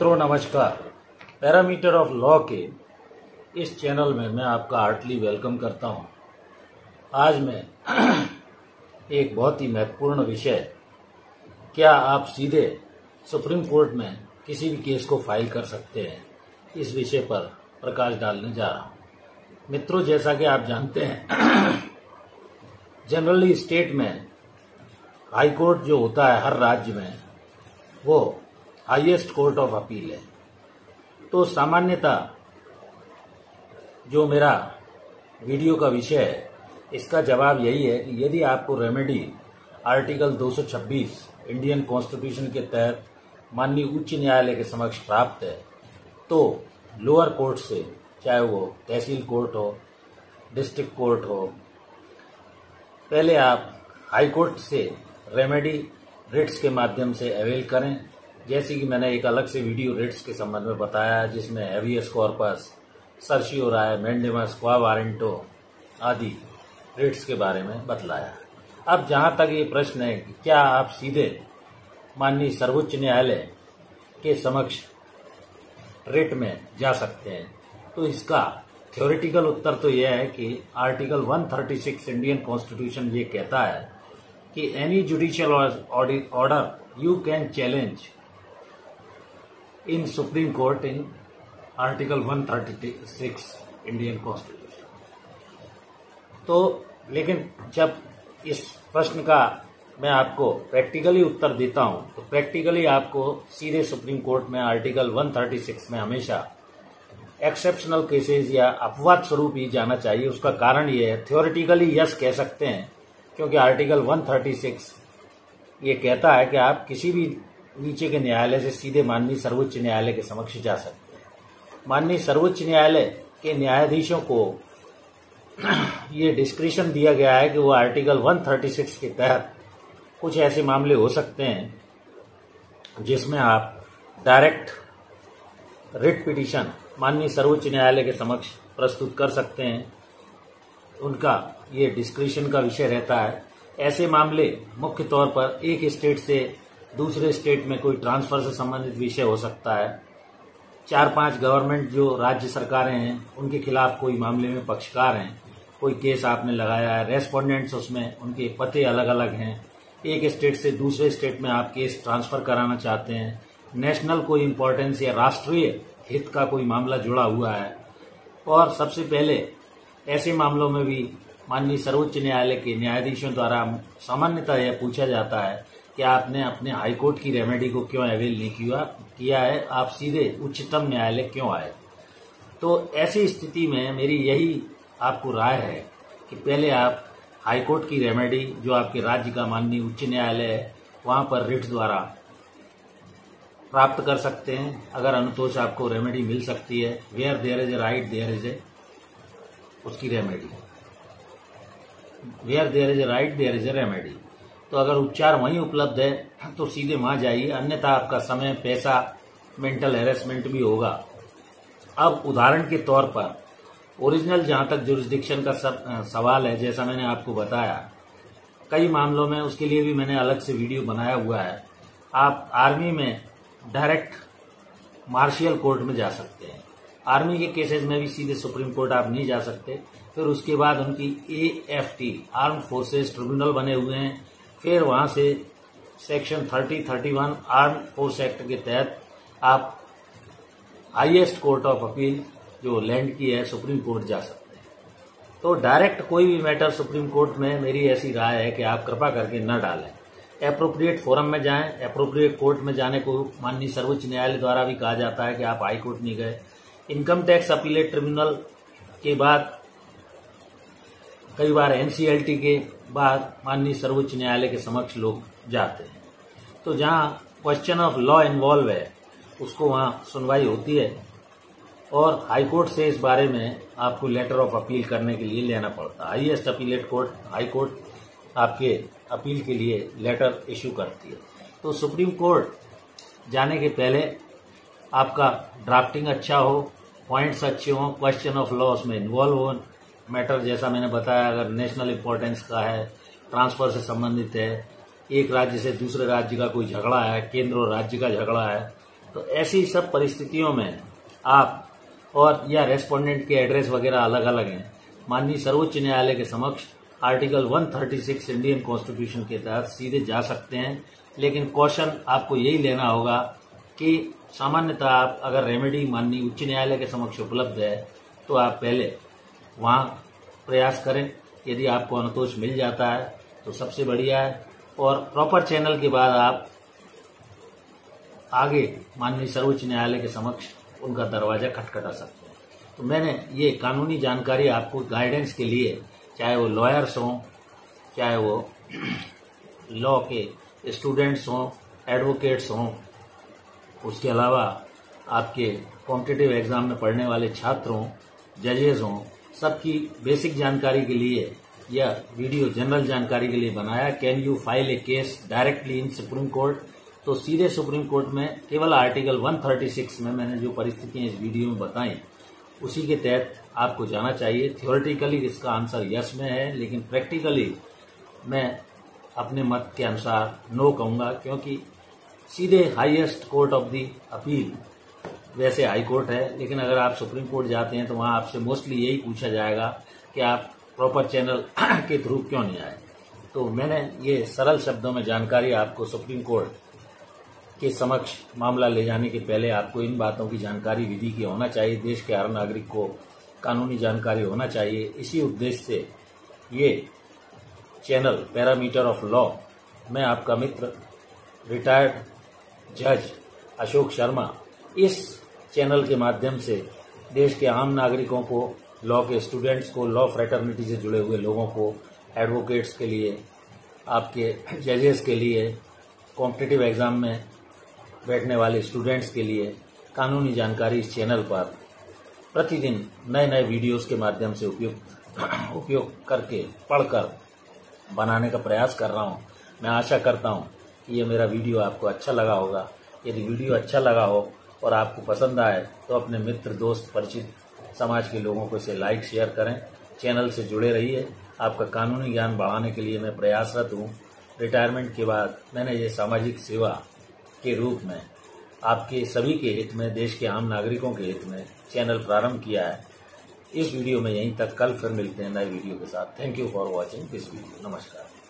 मित्रों नमस्कार। Parameter of law के इस चैनल में मैं आपका हार्टली वेलकम करता हूं। आज मैं एक बहुत ही महत्वपूर्ण विषय, क्या आप सीधे सुप्रीम कोर्ट में किसी भी केस को फाइल कर सकते हैं, इस विषय पर प्रकाश डालने जा रहा हूं। मित्रों, जैसा कि आप जानते हैं जनरली स्टेट में हाई कोर्ट जो होता है हर राज्य में, वो हाईएस्ट कोर्ट ऑफ अपील है। तो सामान्यतः जो मेरा वीडियो का विषय है, इसका जवाब यही है कि यदि आपको रेमेडी आर्टिकल 226 इंडियन कॉन्स्टिट्यूशन के तहत माननीय उच्च न्यायालय के समक्ष प्राप्त है, तो लोअर कोर्ट से, चाहे वो तहसील कोर्ट हो, डिस्ट्रिक्ट कोर्ट हो, पहले आप हाई कोर्ट से रेमेडी रिट्स के माध्यम से अवेल करें। जैसे कि मैंने एक अलग से वीडियो रिट्स के संबंध में बताया, जिसमें habeas corpus, certiorari, mandamus, quo warranto आदि रिट्स के बारे में बतलाया। अब जहां तक ये प्रश्न है कि क्या आप सीधे माननीय सर्वोच्च न्यायालय के समक्ष रिट में जा सकते हैं, तो इसका थ्योरेटिकल उत्तर तो यह है कि आर्टिकल 136 इंडियन कॉन्स्टिट्यूशन ये कहता है कि any judicial order you can challenge in supreme court in article 136 Indian constitution. तो लेकिन जब इस प्रश्न का मैं आपको प्रैक्टिकली उत्तर देता हूं, तो प्रैक्टिकली आपको सीधे सुप्रीम कोर्ट में आर्टिकल 136 में हमेशा एक्सेप्शनल केसेस या अपवाद स्वरूप ही जाना चाहिए। उसका कारण ये है, थ्योरेटिकली यस कह सकते हैं, क्योंकि आर्टिकल 136 ये कहता है कि आप किसी भी नीचे के न्यायालय से सीधे माननीय सर्वोच्च न्यायालय के समक्ष जा सकते हैं। माननीय सर्वोच्च न्यायालय के न्यायाधीशों को ये डिस्क्रिशन दिया गया है कि वो आर्टिकल 136 के तहत कुछ ऐसे मामले हो सकते हैं जिसमें आप डायरेक्ट रिट पिटीशन माननीय सर्वोच्च न्यायालय के समक्ष प्रस्तुत कर सकते हैं। उनका ये डिस्क्रिशन का विषय रहता है। ऐसे मामले मुख्य तौर पर एक स्टेट से दूसरे स्टेट में कोई ट्रांसफर से संबंधित विषय हो सकता है। 4-5 गवर्नमेंट जो राज्य सरकारें हैं, उनके खिलाफ कोई मामले में पक्षकार हैं, कोई केस आपने लगाया है, रेस्पोंडेंट्स उसमें उनके पते अलग अलग हैं, एक स्टेट से दूसरे स्टेट में आप केस ट्रांसफर कराना चाहते हैं, नेशनल कोई इंपॉर्टेंस या राष्ट्रीय हित का कोई मामला जुड़ा हुआ है, और सबसे पहले ऐसे मामलों में भी माननीय सर्वोच्च न्यायालय के न्यायाधीशों द्वारा सामान्यतः यह पूछा जाता है कि आपने अपने हाईकोर्ट की रेमेडी को क्यों अवेल नहीं किया है, आप सीधे उच्चतम न्यायालय क्यों आए। तो ऐसी स्थिति में मेरी यही आपको राय है कि पहले आप हाईकोर्ट की रेमेडी, जो आपके राज्य का माननीय उच्च न्यायालय है, वहां पर रिट द्वारा प्राप्त कर सकते हैं। अगर अनुतोष आपको रेमेडी मिल सकती है, where there is a right there is a उसकी remedy, where there is a right there is a remedy. तो अगर उपचार वहीं उपलब्ध है तो सीधे वहां जाइए, अन्यथा आपका समय, पैसा, मेंटल हैरेसमेंट भी होगा। अब उदाहरण के तौर पर ओरिजिनल जहां तक जुरिस्डिक्शन का सवाल है, जैसा मैंने आपको बताया, कई मामलों में उसके लिए भी मैंने अलग से वीडियो बनाया हुआ है। आप आर्मी में डायरेक्ट मार्शियल कोर्ट में जा सकते हैं। आर्मी के केसेस में भी सीधे सुप्रीम कोर्ट आप नहीं जा सकते। फिर उसके बाद उनकी AFT आर्म फोर्सेस ट्रिब्यूनल बने हुए हैं। फिर वहां से सेक्शन 30-31 आर्म फोर्स एक्ट के तहत आप हाईएस्ट कोर्ट ऑफ अपील जो लैंड की है, सुप्रीम कोर्ट जा सकते हैं। तो डायरेक्ट कोई भी मैटर सुप्रीम कोर्ट में मेरी ऐसी राय है कि आप कृपा करके न डालें। एप्रोप्रिएट फोरम में जाएं। एप्रोप्रिएट कोर्ट में जाने को माननीय सर्वोच्च न्यायालय द्वारा भी कहा जाता है कि आप हाई कोर्ट नहीं गए। इनकम टैक्स अपीलेट ट्रिब्यूनल के बाद कई बार NCLT के बाद माननीय सर्वोच्च न्यायालय के समक्ष लोग जाते हैं। तो जहां क्वेश्चन ऑफ लॉ इन्वॉल्व है, उसको वहां सुनवाई होती है, और हाईकोर्ट से इस बारे में आपको लेटर ऑफ अपील करने के लिए लेना पड़ता है। Highest appellate court, high court आपके अपील के लिए लेटर इश्यू करती है। तो सुप्रीम कोर्ट जाने के पहले आपका ड्राफ्टिंग अच्छा हो, पॉइंट्स अच्छे हों, क्वेश्चन ऑफ लॉ उसमें इन्वॉल्व हो, मैटर जैसा मैंने बताया अगर नेशनल इंपॉर्टेंस का है, ट्रांसफर से संबंधित है, एक राज्य से दूसरे राज्य का कोई झगड़ा है, केंद्र और राज्य का झगड़ा है, तो ऐसी सब परिस्थितियों में आप और या रेस्पोंडेंट के एड्रेस वगैरह अलग अलग हैं, माननीय सर्वोच्च न्यायालय के समक्ष आर्टिकल 136 इंडियन कॉन्स्टिट्यूशन के तहत सीधे जा सकते हैं। लेकिन क्वेश्चन आपको यही लेना होगा कि सामान्यतः आप अगर रेमेडी माननीय उच्च न्यायालय के समक्ष उपलब्ध है तो आप पहले वहां प्रयास करें। यदि आपको अनुतोष मिल जाता है तो सबसे बढ़िया है, और प्रॉपर चैनल के बाद आप आगे माननीय सर्वोच्च न्यायालय के समक्ष उनका दरवाजा खटखटा सकते हैं। तो मैंने ये कानूनी जानकारी आपको गाइडेंस के लिए, चाहे वो लॉयर्स हों, चाहे वो लॉ के स्टूडेंट्स हों, एडवोकेट्स हों, उसके अलावा आपके कॉम्पिटिटिव एग्जाम में पढ़ने वाले छात्र हों, जजेस हों, सबकी बेसिक जानकारी के लिए यह वीडियो जनरल जानकारी के लिए बनाया। Can you file a case directly in supreme court? तो सीधे सुप्रीम कोर्ट में केवल आर्टिकल 136 में मैंने जो परिस्थितियां इस वीडियो में बताई उसी के तहत आपको जाना चाहिए। थियोरेटिकली इसका आंसर यस में है, लेकिन प्रैक्टिकली मैं अपने मत के अनुसार नो कहूंगा, क्योंकि सीधे highest court of the appeal वैसे हाई कोर्ट है, लेकिन अगर आप सुप्रीम कोर्ट जाते हैं तो वहां आपसे मोस्टली यही पूछा जाएगा कि आप प्रॉपर चैनल के थ्रू क्यों नहीं आए। तो मैंने ये सरल शब्दों में जानकारी आपको सुप्रीम कोर्ट के समक्ष मामला ले जाने के पहले आपको इन बातों की जानकारी विधि की होना चाहिए। देश के हर नागरिक को कानूनी जानकारी होना चाहिए। इसी उद्देश्य से ये चैनल पैरामीटर ऑफ लॉ, मैं आपका मित्र रिटायर्ड जज अशोक शर्मा, इस चैनल के माध्यम से देश के आम नागरिकों को, लॉ के स्टूडेंट्स को, लॉ फ्रेटर्निटी से जुड़े हुए लोगों को, एडवोकेट्स के लिए, आपके जजेस के लिए, कॉम्पिटिटिव एग्जाम में बैठने वाले स्टूडेंट्स के लिए कानूनी जानकारी इस चैनल पर प्रतिदिन नए नए वीडियोस के माध्यम से उपयोग करके पढ़कर बनाने का प्रयास कर रहा हूं। मैं आशा करता हूं कि ये मेरा वीडियो आपको अच्छा लगा होगा। यदि वीडियो अच्छा लगा हो और आपको पसंद आए तो अपने मित्र, दोस्त, परिचित, समाज के लोगों को इसे लाइक शेयर करें। चैनल से जुड़े रहिए। आपका कानूनी ज्ञान बढ़ाने के लिए मैं प्रयासरत हूँ। रिटायरमेंट के बाद मैंने ये सामाजिक सेवा के रूप में आपके सभी के हित में, देश के आम नागरिकों के हित में चैनल प्रारंभ किया है। इस वीडियो में यहीं तक, कल फिर मिलते हैं नए वीडियो के साथ। Thank you for watching this video. नमस्कार।